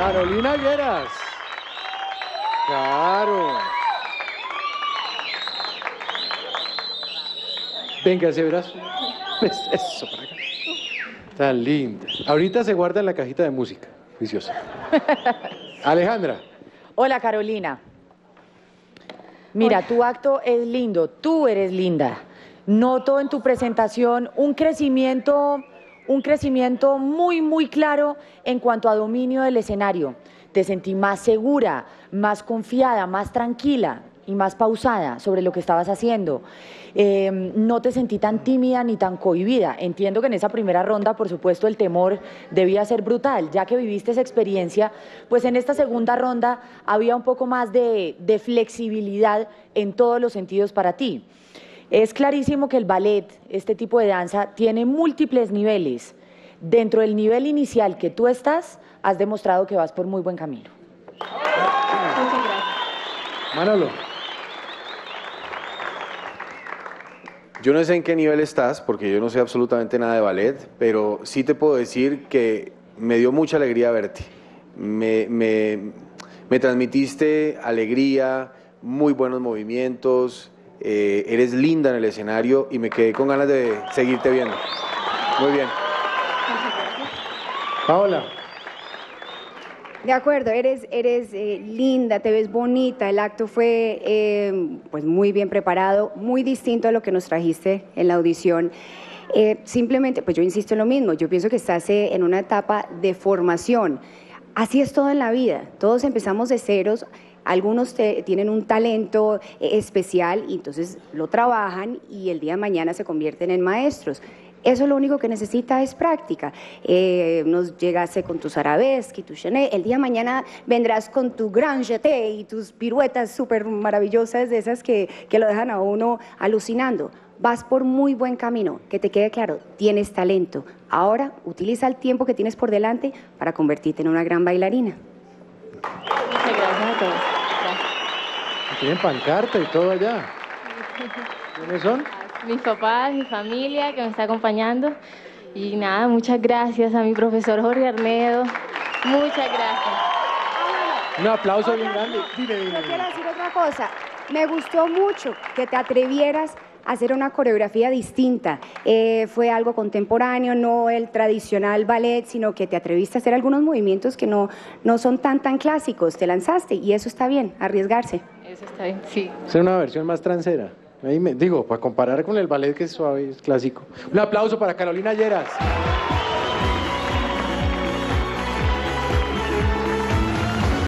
Carolina Lleras. Claro. Venga, ese brazo. Eso, para acá. Tan linda. Ahorita se guarda en la cajita de música. Juiciosa. Alejandra. Hola, Carolina. Mira, tu acto es lindo, tú eres linda. Noto en tu presentación un crecimiento muy, muy claro en cuanto a dominio del escenario. Te sentí más segura, más confiada, más tranquila y más pausada sobre lo que estabas haciendo. No te sentí tan tímida ni tan cohibida. Entiendo que en esa primera ronda, por supuesto, el temor debía ser brutal. Ya que viviste esa experiencia, pues en esta segunda ronda había un poco más de flexibilidad en todos los sentidos para ti. Es clarísimo que el ballet, este tipo de danza, tiene múltiples niveles. Dentro del nivel inicial que tú estás, has demostrado que vas por muy buen camino. Muchas gracias. Manolo. Yo no sé en qué nivel estás, porque yo no sé absolutamente nada de ballet, pero sí te puedo decir que me dio mucha alegría verte. Me transmitiste alegría, muy buenos movimientos, eres linda en el escenario y me quedé con ganas de seguirte viendo. Muy bien. Paola. De acuerdo, eres linda, te ves bonita, el acto fue pues muy bien preparado, muy distinto a lo que nos trajiste en la audición. Simplemente, pues yo insisto en lo mismo, yo pienso que estás en una etapa de formación. Así es todo en la vida, todos empezamos de ceros, algunos tienen un talento especial y entonces lo trabajan y el día de mañana se convierten en maestros. Eso lo único que necesita es práctica. Nos llegaste con tus arabesques y tu chené. El día de mañana vendrás con tu grand jeté y tus piruetas súper maravillosas de esas que lo dejan a uno alucinando. Vas por muy buen camino, que te quede claro, tienes talento. Ahora utiliza el tiempo que tienes por delante para convertirte en una gran bailarina. Muchas gracias a todos. Gracias. Tienen pancarta y todo allá. ¿Quiénes son? Mis papás, mi familia que me está acompañando. Y nada, muchas gracias a mi profesor Jorge Arnedo. Muchas gracias. Un aplauso bien grande. Dime. Yo quiero decir otra cosa. Me gustó mucho que te atrevieras a hacer una coreografía distinta. Fue algo contemporáneo, no el tradicional ballet, sino que te atreviste a hacer algunos movimientos que no son tan clásicos. Te lanzaste y eso está bien, arriesgarse. Eso está bien, sí. Es una versión más transera. Ahí digo, para comparar con el ballet que es suave, es clásico. Un aplauso para Carolina Lleras.